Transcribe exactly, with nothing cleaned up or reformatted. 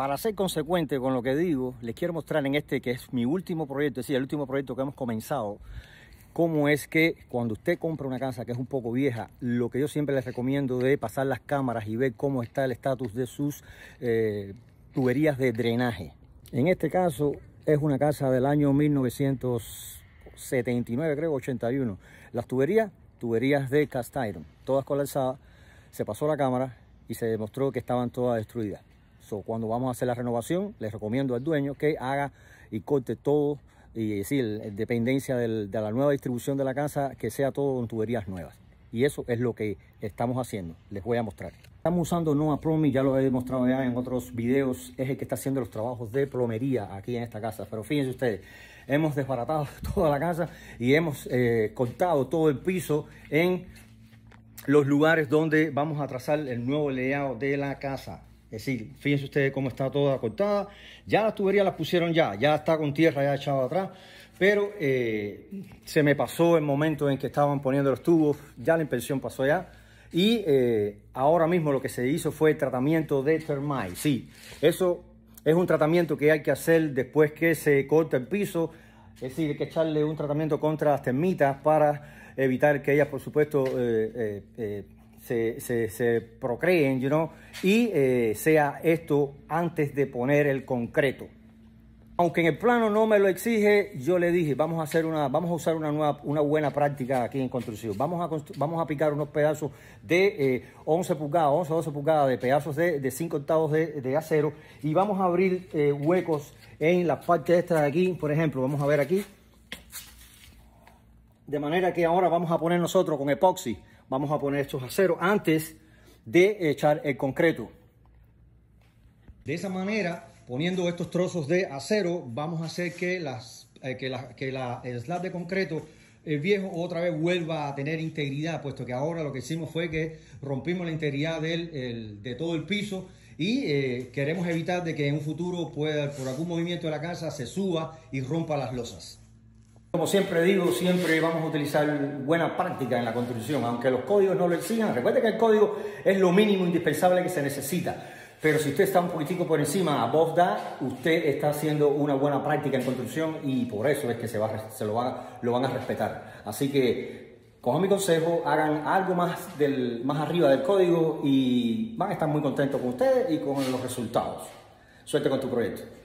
Para ser consecuente con lo que digo, les quiero mostrar en este que es mi último proyecto, es decir, el último proyecto que hemos comenzado, cómo es que cuando usted compra una casa que es un poco vieja, lo que yo siempre les recomiendo de pasar las cámaras y ver cómo está el estatus de sus eh, tuberías de drenaje. En este caso es una casa del año mil novecientos setenta y nueve, creo, ochenta y uno. Las tuberías, tuberías de cast iron, todas colapsadas. Se pasó la cámara y se demostró que estaban todas destruidas. So, cuando vamos a hacer la renovación, les recomiendo al dueño que haga y corte todo, y decir, en dependencia del, de la nueva distribución de la casa, que sea todo con tuberías nuevas. Y eso es lo que estamos haciendo. Les voy a mostrar. Estamos usando Noah Plumbing, ya lo he demostrado ya en otros videos. Es el que está haciendo los trabajos de plomería aquí en esta casa. Pero fíjense ustedes, hemos desbaratado toda la casa y hemos eh, cortado todo el piso en los lugares donde vamos a trazar el nuevo layout de la casa. Es decir, fíjense ustedes cómo está toda cortada. Ya las tuberías las pusieron ya, ya está con tierra ya echado atrás. Pero eh, se me pasó el momento en que estaban poniendo los tubos, ya la inspección pasó ya. Y eh, ahora mismo lo que se hizo fue el tratamiento de termite. Sí, eso es un tratamiento que hay que hacer después que se corta el piso. Es decir, hay que echarle un tratamiento contra las termitas para evitar que ellas, por supuesto, eh, eh, eh, Se, se, se procreen, you know, y eh, sea esto antes de poner el concreto. Aunque en el plano no me lo exige, yo le dije, vamos a hacer una, vamos a usar una nueva, una buena práctica aquí en construcción. Vamos a, vamos a picar unos pedazos de eh, once pulgadas, once, doce pulgadas de pedazos de, de cinco octavos de, de acero, y vamos a abrir eh, huecos en la parte esta de aquí. Por ejemplo, vamos a ver aquí. De manera que ahora vamos a poner nosotros con epoxi, vamos a poner estos aceros antes de echar el concreto. De esa manera, poniendo estos trozos de acero, vamos a hacer que, las, eh, que, la, que la, el slab de concreto, el viejo, otra vez vuelva a tener integridad, puesto que ahora lo que hicimos fue que rompimos la integridad del, el, de todo el piso, y eh, queremos evitar de que en un futuro pueda, por algún movimiento de la casa, se suba y rompa las losas. Como siempre digo, siempre vamos a utilizar buena práctica en la construcción, aunque los códigos no lo exijan. Recuerde que el código es lo mínimo indispensable que se necesita, pero si usted está un poquitico por encima, above that, usted está haciendo una buena práctica en construcción, y por eso es que se, va, se lo, van, lo van a respetar. Así que cojan mi consejo, hagan algo más, del, más arriba del código y van a estar muy contentos con ustedes y con los resultados. Suerte con tu proyecto.